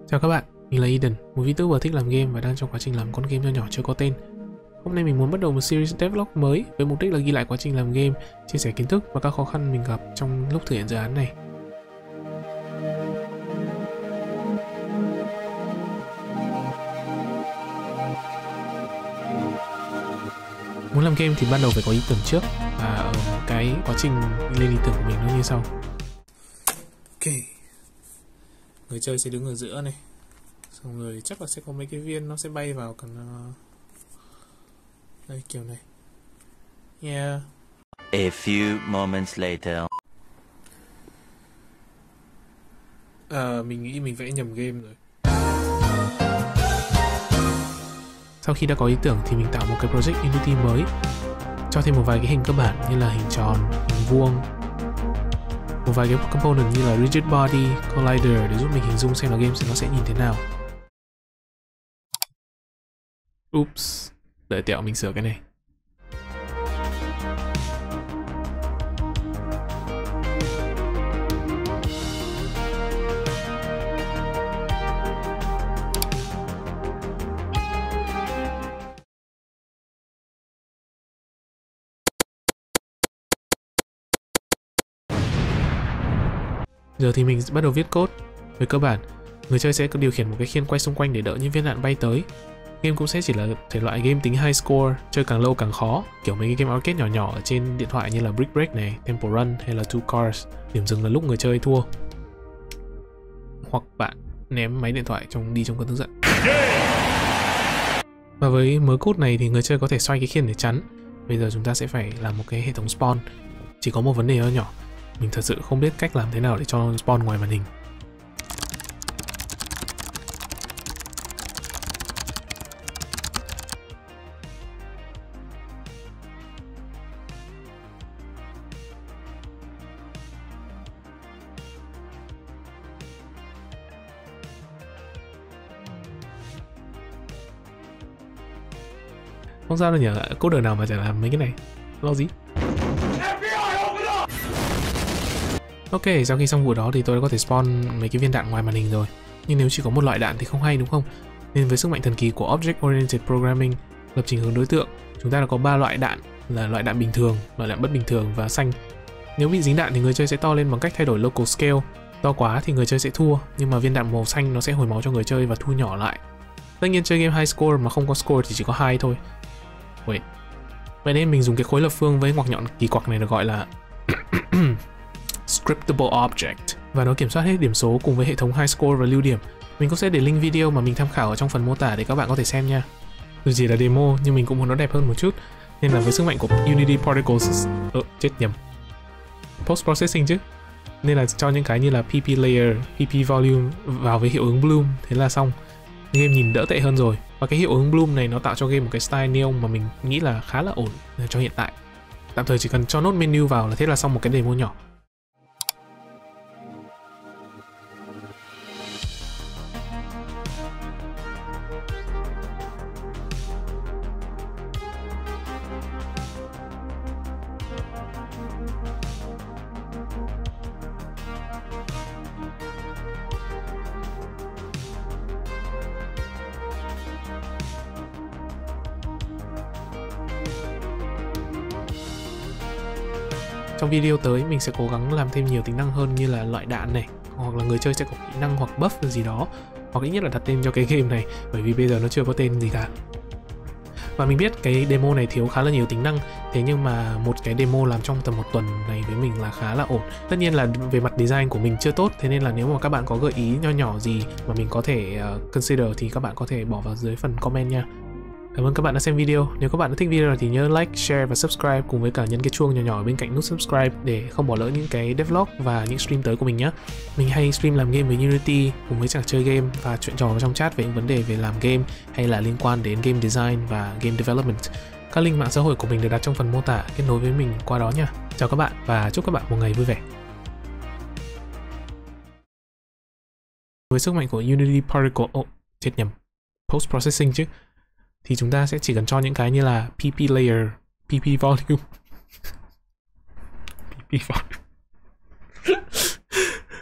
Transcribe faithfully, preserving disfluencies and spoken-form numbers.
Chào các bạn, mình là Eden, một VTuber thích làm game và đang trong quá trình làm con game nho nhỏ chưa có tên. Hôm nay mình muốn bắt đầu một series devlog mới với mục đích là ghi lại quá trình làm game, chia sẻ kiến thức và các khó khăn mình gặp trong lúc thực hiện dự án này. Muốn làm game thì ban đầu phải có ý tưởng trước, và cái quá trình lên ý tưởng của mình nó như sau. Ok, người chơi sẽ đứng ở giữa này, xong rồi chắc là sẽ có mấy cái viên nó sẽ bay vào cần uh... đây kiểu này. Yeah. A few moments later. À, mình nghĩ mình vẽ nhầm game rồi. Sau khi đã có ý tưởng thì mình tạo một cái project Unity mới, cho thêm một vài cái hình cơ bản như là hình tròn, hình vuông, một vài cái component như là rigid body, collider để giúp mình hình dung xem là game nó sẽ nhìn thế nào. Oops, đợi tẹo mình sửa cái này. Giờ thì mình bắt đầu viết code. Về cơ bản, người chơi sẽ điều khiển một cái khiên quay xung quanh để đỡ những viên đạn bay tới. Game cũng sẽ chỉ là thể loại game tính high score, chơi càng lâu càng khó, kiểu mấy cái game arcade nhỏ nhỏ ở trên điện thoại như là Brick Break này, Temple Run hay là Two Cars. Điểm dừng là lúc người chơi thua, hoặc bạn ném máy điện thoại trong đi trong cơn tức giận. Và với mớ code này thì người chơi có thể xoay cái khiên để chắn. Bây giờ chúng ta sẽ phải làm một cái hệ thống spawn. Chỉ có một vấn đề nhỏ nhỏ, mình thật sự không biết cách làm thế nào để cho spawn ngoài màn hình. Không sao đâu nhỉ, coder nào mà chả làm mấy cái này, lo gì. Ok, sau khi xong vụ đó thì tôi đã có thể spawn mấy cái viên đạn ngoài màn hình rồi. Nhưng nếu chỉ có một loại đạn thì không hay đúng không? Nên với sức mạnh thần kỳ của Object Oriented Programming, lập trình hướng đối tượng, chúng ta đã có ba loại đạn là loại đạn bình thường, loại đạn bất bình thường và xanh. Nếu bị dính đạn thì người chơi sẽ to lên bằng cách thay đổi local scale. To quá thì người chơi sẽ thua, nhưng mà viên đạn màu xanh nó sẽ hồi máu cho người chơi và thu nhỏ lại. Tất nhiên chơi game high score mà không có score thì chỉ có hai thôi. Wait. Vậy nên mình dùng cái khối lập phương với ngoặc nhọn kỳ quặc này được gọi là Scriptable Object, và nó kiểm soát hết điểm số cùng với hệ thống high score và lưu điểm. Mình cũng sẽ để link video mà mình tham khảo ở trong phần mô tả để các bạn có thể xem nha. Dù chỉ là demo nhưng mình cũng muốn nó đẹp hơn một chút, nên là với sức mạnh của Unity Particles, ờ, chết nhầm, Post Processing chứ, nên là cho những cái như là pê pê Layer, pê pê Volume vào với hiệu ứng Bloom, thế là xong. Game nhìn đỡ tệ hơn rồi, và cái hiệu ứng Bloom này nó tạo cho game một cái style neon mà mình nghĩ là khá là ổn cho hiện tại. Tạm thời chỉ cần cho nốt menu vào là thế là xong một cái demo nhỏ. Trong video tới mình sẽ cố gắng làm thêm nhiều tính năng hơn như là loại đạn này, hoặc là người chơi sẽ có kỹ năng hoặc buff gì đó, hoặc ít nhất là đặt tên cho cái game này, bởi vì bây giờ nó chưa có tên gì cả. Và mình biết cái demo này thiếu khá là nhiều tính năng, thế nhưng mà một cái demo làm trong tầm một tuần này với mình là khá là ổn. Tất nhiên là về mặt design của mình chưa tốt, thế nên là nếu mà các bạn có gợi ý nho nhỏ gì mà mình có thể uh, consider thì các bạn có thể bỏ vào dưới phần comment nha. Cảm ơn các bạn đã xem video. Nếu các bạn đã thích video này thì nhớ like, share và subscribe, cùng với cả nhấn cái chuông nhỏ nhỏ ở bên cạnh nút subscribe để không bỏ lỡ những cái devlog và những stream tới của mình nhé. Mình hay stream làm game với Unity cùng với cả chơi game và chuyện trò trong chat về những vấn đề về làm game hay là liên quan đến game design và game development. Các link mạng xã hội của mình được đặt trong phần mô tả, kết nối với mình qua đó nha. Chào các bạn và chúc các bạn một ngày vui vẻ. Với sức mạnh của Unity Particle, oh, chết nhầm, Post Processing chứ, thì chúng ta sẽ chỉ cần cho những cái như là pê pê Layer, pê pê Volume, pê pê Volume.